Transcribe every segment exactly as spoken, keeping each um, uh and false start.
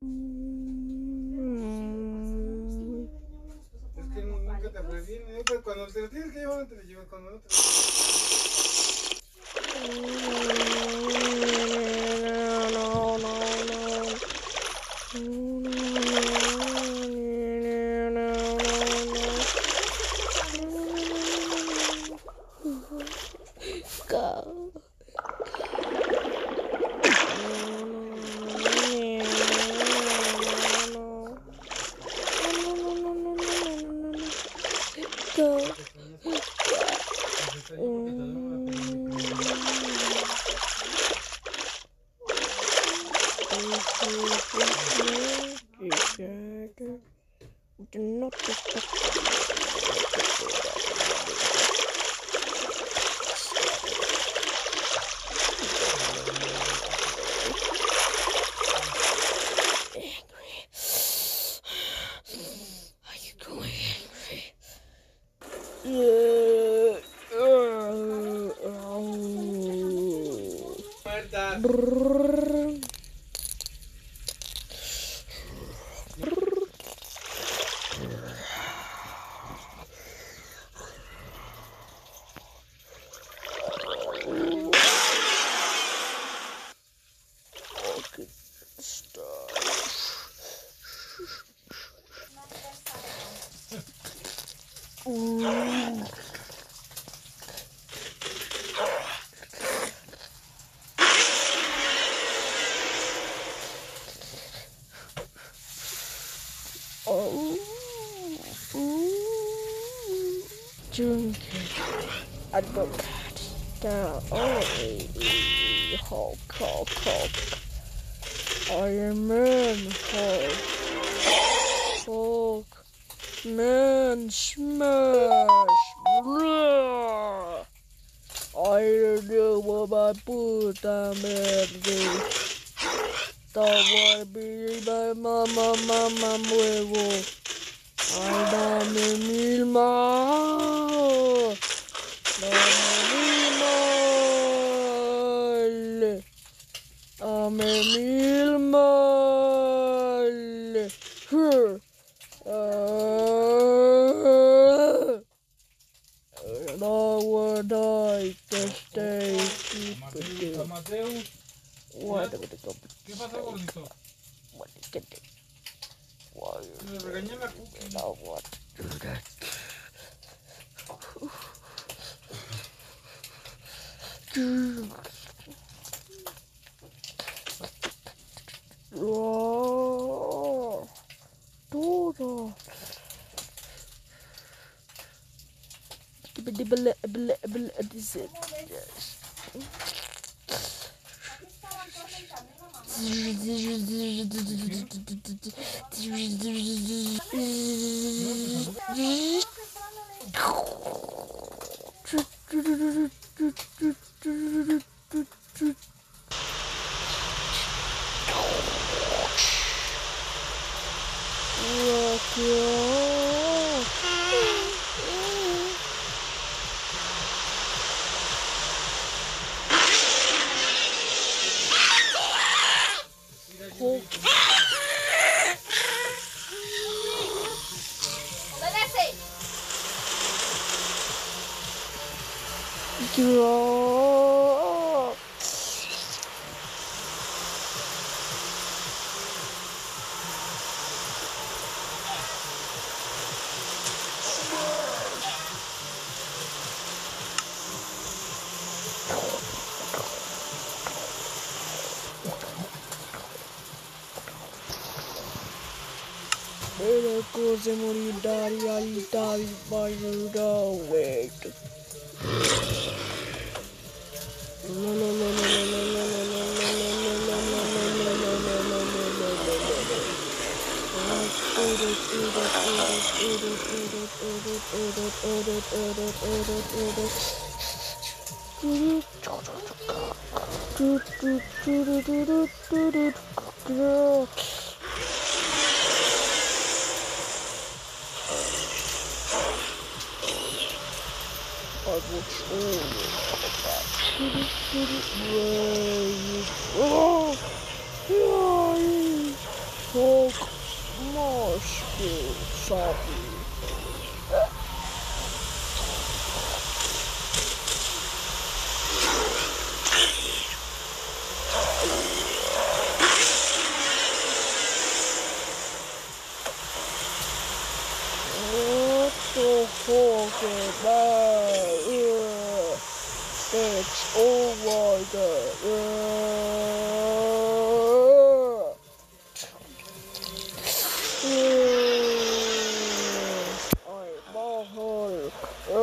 Es que nunca te previene, pues cuando te lo tienes que llevar, te lo llevas cuando no te lo No, no, no. Go. Go. Do not respect. Are you going angry? Muertas. Okay, stop. Ooh. Oh, ooh. Drinking advocate down. Oh, Hulk, Hulk, Hulk. Iron Man, Hulk, Hulk, Man, smash. Blah. I don't know what I put that man do. Don't wanna be my mama, mama, huevo. Ay, dame mil más. Dame mil más. Dame mil más. Huh. Uh, no one died to stay stupid. Amadeo, What did it go? ¿qué pasó, gordito? What did it? Why? Me regañé la cookie. Now what? Do that. Oh, todo. This is Drop. Delle cose morire dari dari bayuda wait. I will show you that. Oh, oh, you, sorry. What the fuck is that? Yeah. It's over there. I'm a Hulk.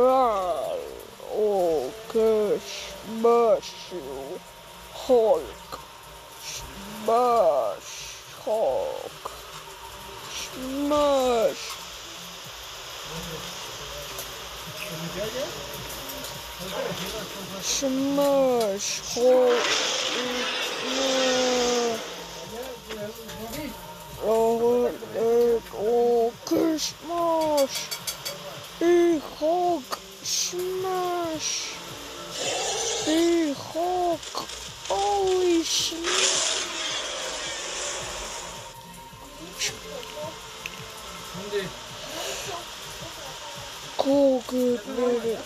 Okay, smash you. Hulk. Smash. Hulk. Smash. Smash. Hulk. Oh, okay, smash. Big Hulk. Smash. Big Hulk. Holy shit. Cool, good, baby.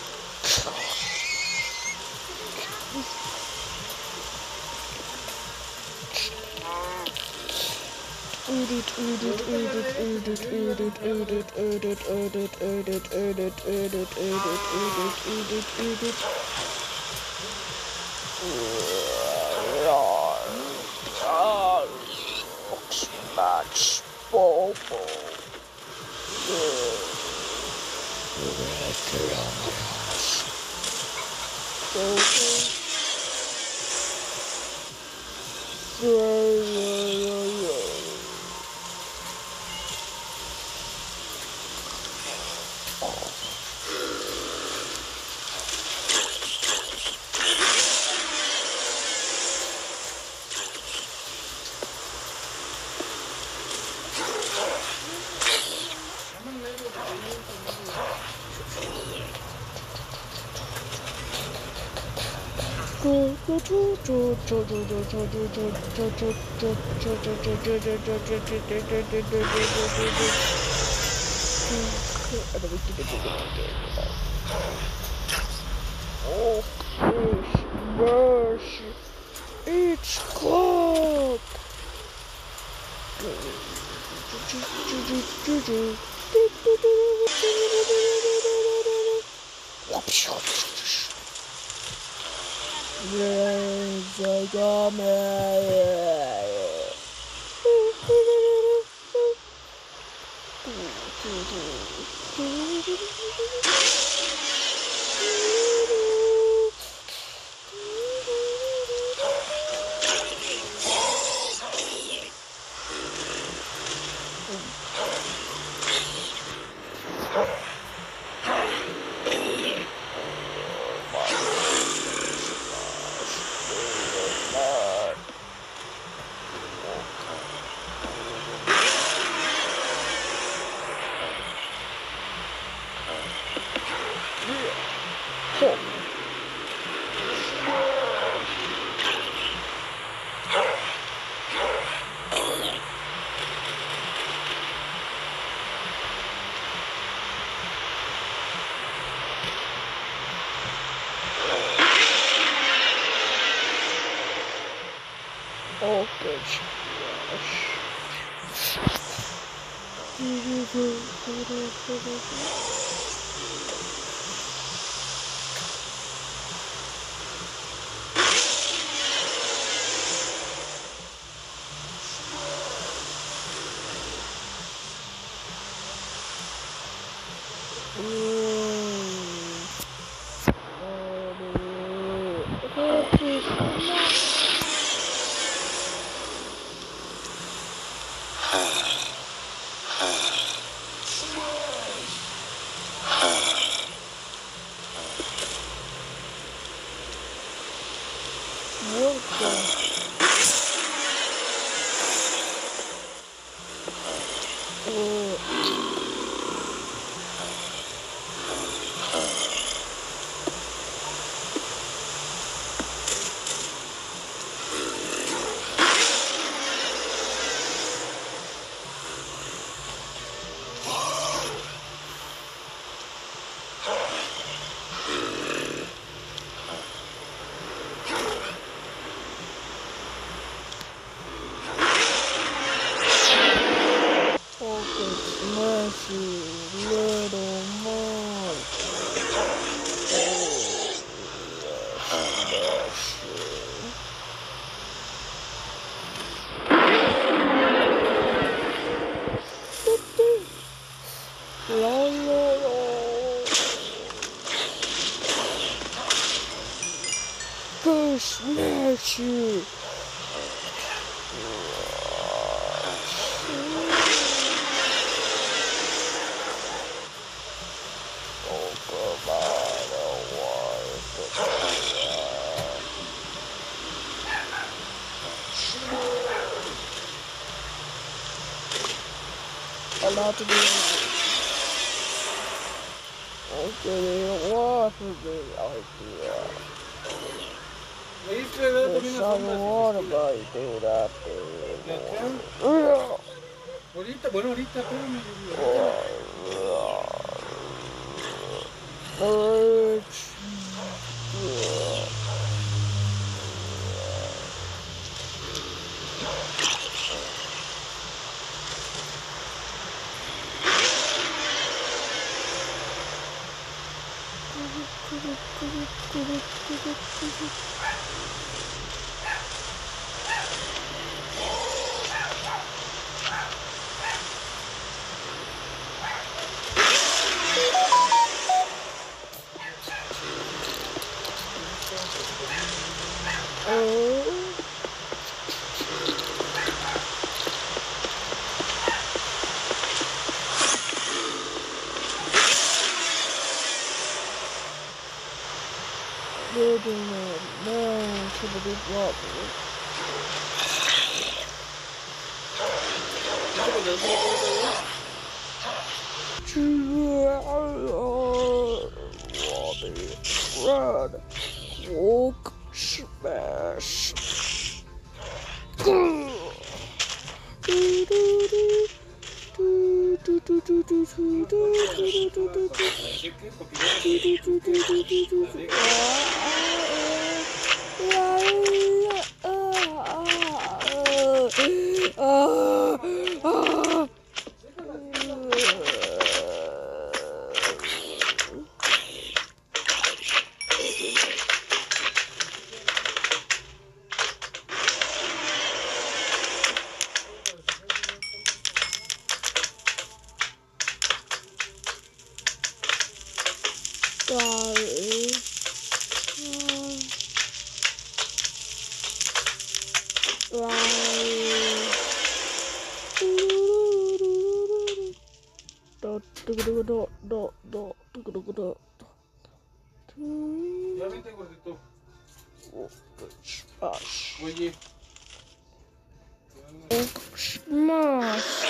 Edit, edit, edit, edit, edit, edit, edit, edit, edit, edit, edit, edit, edit, edit, edit. Max Bobo. Oh, smash! It's clock! Yes, I got Oh, good. little monster. La la la. Go smash you. Oh, come on, I don't want to. Allowed to do that. Okay, what for me? I do There's some water body do that. Ahorita, bueno, ahorita, espérame. Building a man to the big rock. Run, walk, smash. Ya vente, gordito. Oye. Smash.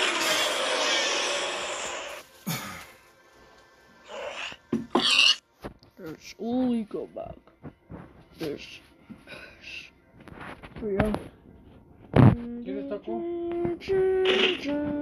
There's only go back. There's three of ¿Quieres taco?